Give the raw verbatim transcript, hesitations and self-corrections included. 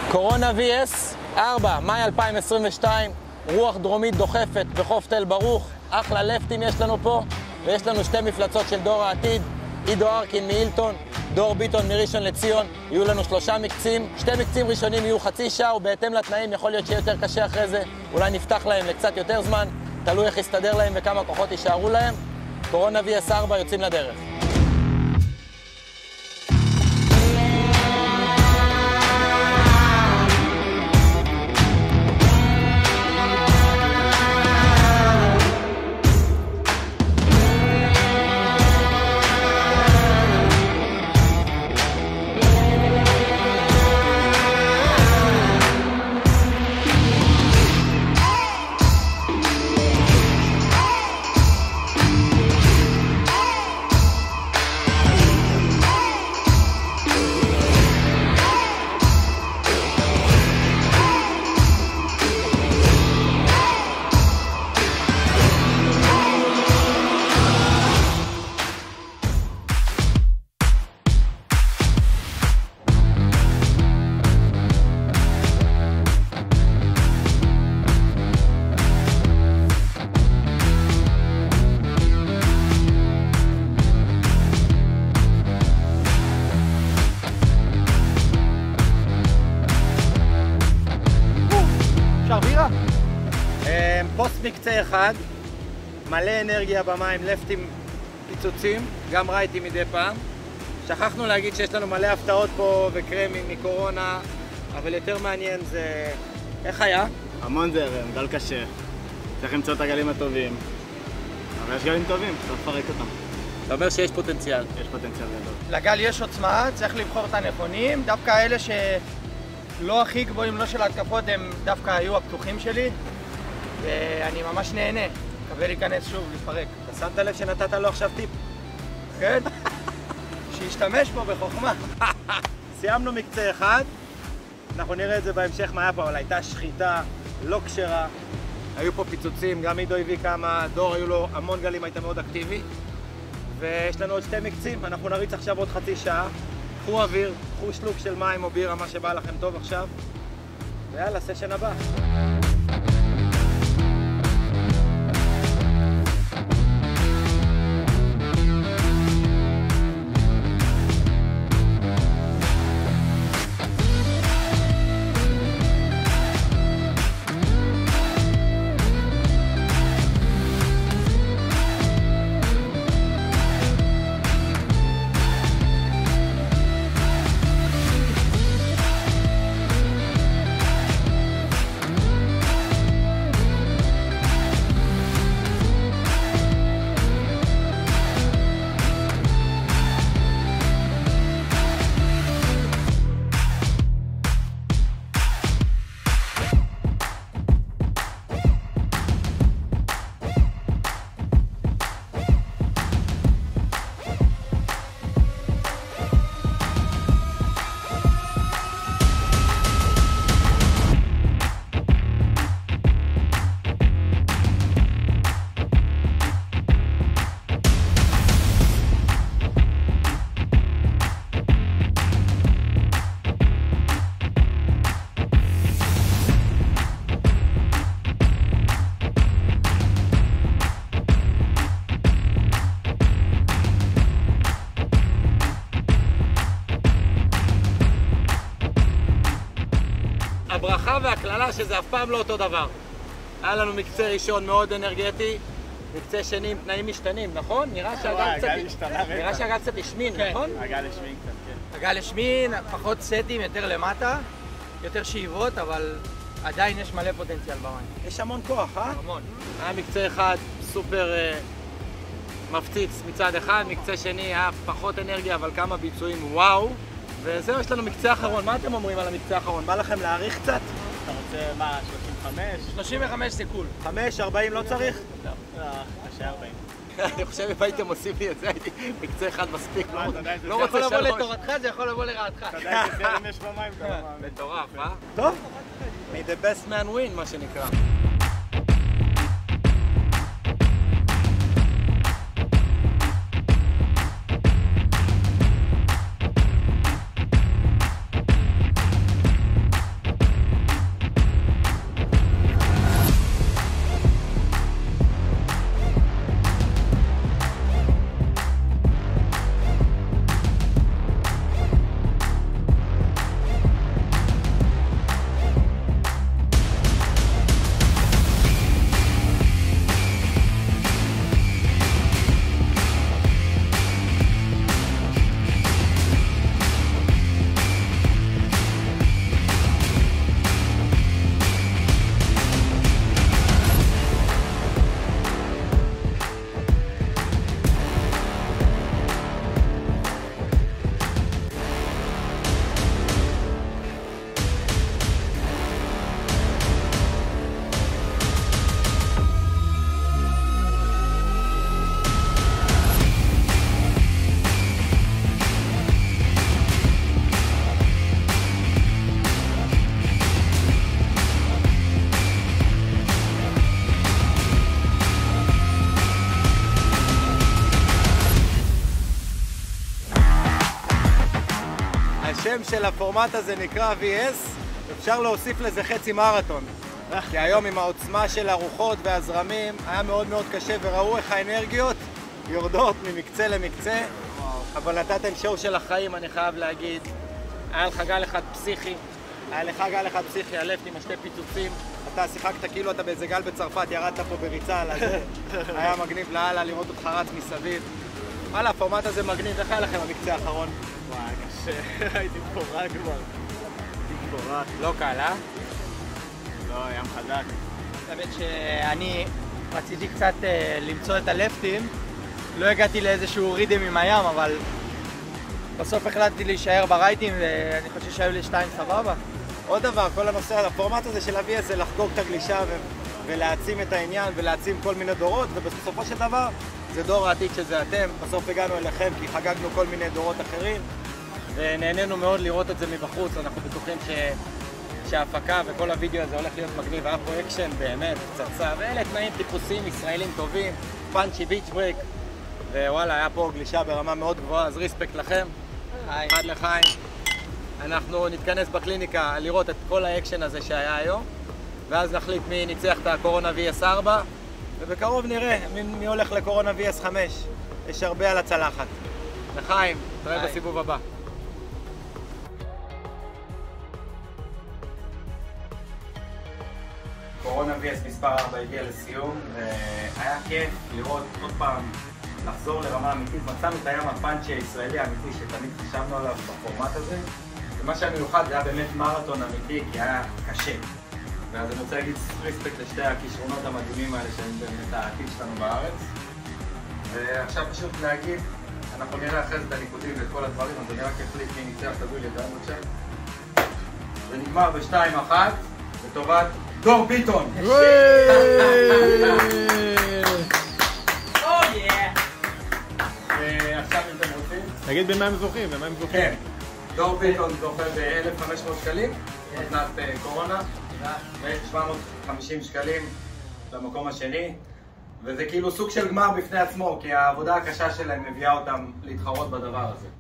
קורונה וי אס ארבע, מאי אלפיים עשרים ושתיים, רוח דרומית דוחפת בחוף תל ברוך, אחלה לפטים יש לנו פה, ויש לנו שתי מפלצות של דור העתיד, עידו ארקין מאילטון, דור ביטון מראשון לציון, יהיו לנו שלושה מקצים, שתי מקצים ראשונים יהיו חצי שעה, ובהתאם לתנאים יכול להיות שיהיה יותר קשה אחרי זה, אולי נפתח להם לקצת יותר זמן, תלוי איך יסתדר להם וכמה כוחות יישארו להם. קורונה וי אס ארבע יוצאים לדרך. פוסט מקצה אחד, מלא אנרגיה במים, לפטים, פיצוצים, גם רייטים מדי פעם. שכחנו להגיד שיש לנו מלא הפתעות פה וקרמים מקורונה, אבל יותר מעניין זה... איך היה? המון זרם, גל קשה. צריך למצוא את הגלים הטובים. אבל יש גלים טובים, צריך לפרק אותם. אתה אומר שיש פוטנציאל. יש פוטנציאל גדול. לגל יש עוצמה, צריך לבחור את הנכונים. דווקא אלה שלא הכי גבוהים, לא של התקפות, הם דווקא היו הפתוחים שלי. ואני ממש נהנה, מקווה להיכנס שוב, לפרק. אתה שמת לב שנתת לו עכשיו טיפ? כן? שישתמש פה בחוכמה. סיימנו מקצה אחד, אנחנו נראה את זה בהמשך מה היה פה, אבל הייתה שחיטה לא כשרה. היו פה פיצוצים, גם עידו הביא כמה, דור היו לו המון גלים, הייתה מאוד אקטיבי. ויש לנו עוד שתי מקצים, אנחנו נריץ עכשיו עוד חצי שעה. קחו אוויר, קחו שלוק של מים או בירה, מה שבא לכם טוב עכשיו. ויאללה, סשן הבא. הברכה והכללה שזה אף פעם לא אותו דבר. היה לנו מקצה ראשון מאוד אנרגטי, מקצה שני עם תנאים משתנים, נכון? נראה שהגל קצת השמין, נכון? הגל השמין קצת, כן. הגל השמין, פחות סטים, יותר למטה, יותר שאיבות, אבל עדיין יש מלא פוטנציאל במים. יש המון כוח, אה? המון. היה מקצה אחד סופר מפציץ מצד אחד, מקצה שני היה פחות אנרגיה, אבל כמה ביצועים וואו. וזהו, יש לנו מקצה אחרון. מה אתם אומרים על המקצה האחרון? בא לכם להאריך קצת? אתה רוצה, מה, שלושים וחמש? שלושים וחמש זה קול. חמש, ארבעים לא צריך? לא, קשה ארבעים. אני חושב אם הייתם עושים לי את זה, הייתי מקצה אחד מספיק. לא רוצה שלוש. זה יכול לבוא לתורתך, זה יכול לבוא לרעתך. אתה יודע איזה זרם יש במים, אתה לא מאמין. מטורף, אה? טוב, may the best man win, מה שנקרא. השם של הפורמט הזה נקרא וי אס, אפשר להוסיף לזה חצי מרתון. כי היום עם העוצמה של הרוחות והזרמים היה מאוד מאוד קשה, וראו איך האנרגיות יורדות ממקצה למקצה. אבל נתתם שואו של החיים, אני חייב להגיד. היה לך גל אחד פסיכי, היה לך גל אחד פסיכי, הלפט עם השתי פיצוצים. אתה שיחקת כאילו אתה באיזה גל בצרפת, ירדת פה בריצה על הזה. היה מגניב לאללה לראות אותך רץ מסביב. וואלה, הפורמט הזה מגניב, איך היה לכם המקצה האחרון? וואי, קשה, הייתי פורק כבר. הייתי פורק. לא קל, אה? לא, ים חזק. האמת שאני רציתי קצת למצוא את הלפטים, לא הגעתי לאיזשהו רידם עם הים, אבל בסוף החלטתי להישאר ברייטים ואני חושב שהיו לי שתיים סבבה. עוד דבר, כל הנושא, הפורמט הזה של ה-וי אס זה לחגוג את הגלישה ו- ולהעצים את העניין ולהעצים כל מיני דורות, ובסופו של דבר זה דור העתיד שזה אתם. בסוף הגענו אליכם כי חגגנו כל מיני דורות אחרים ונהנינו מאוד לראות את זה מבחוץ. אנחנו בטוחים ש... שההפקה וכל הוידאו הזה הולך להיות מגניב. היה פה אקשן באמת, פצצה, ואלה תנאים טיפוסיים ישראלים טובים, פאנצ'י ביץ' ברייק, ווואלה, היה פה גלישה ברמה מאוד גבוהה, אז ריספקט לכם. אחד לחיים. אנחנו נתכנס בקליניקה לראות את כל האקשן הזה שהיה היום, ואז נחליט מי ניצח את הקורונה וי אס ארבע, ובקרוב נראה מי, מי הולך לקורונה וי אס חמש. יש הרבה על הצלחת. לחיים, תראה בסיבוב הבא. קורונה וי אס מספר ארבע הגיע לסיום, והיה כיף לראות עוד פעם, לחזור לרמה אמיתית. מצאנו את הים הפאנצ'י הישראלי האמיתי שתמיד חשבנו עליו בפורמט הזה. ומה שהיה מיוחד זה היה באמת מרתון אמיתי, כי היה קשה. ואז אני רוצה להגיד ריספקט לשתי הכישרונות המדהימים האלה שהם באמת העתיד שלנו בארץ. ועכשיו פשוט להגיד, אנחנו נראה אחרי זה את הניקודים ואת כל הדברים, אז אני רק אחליט מי ניצח, תביאו לי את העמוד שם. זה נגמר בשתיים אחת, לטובת דור ביטון. ועכשיו אם אתם רוצים? תגיד במה הם זוכים, במה הם זוכים. כן. דור ביטון זוכה ב-אלף וחמש מאות שקלים, מתנת קורונה, ו-שבע מאות וחמישים שקלים למקום השני, וזה כאילו סוג של גמר בפני עצמו, כי העבודה הקשה שלהם מביאה אותם להתחרות בדבר הזה.